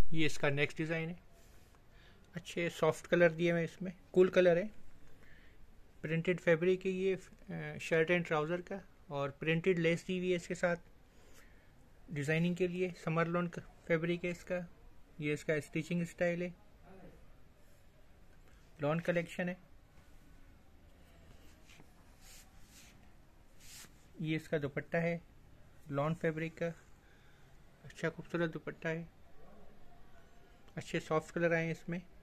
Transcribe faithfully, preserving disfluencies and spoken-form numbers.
ये इसका next design है। अच्छे सॉफ्ट कलर दिए हुए इसमें, कूल कलर है। प्रिंटेड फैब्रिक है ये शर्ट एंड ट्राउज़र का, और प्रिंटेड लेस दी हुई है इसके साथ डिज़ाइनिंग के लिए। समर लॉन का फैब्रिक है इसका। ये इसका स्टिचिंग स्टाइल है, लॉन कलेक्शन है। ये इसका दुपट्टा है लॉन फैब्रिक का, अच्छा खूबसूरत दुपट्टा है। अच्छे सॉफ्ट कलर आए हैं इसमें।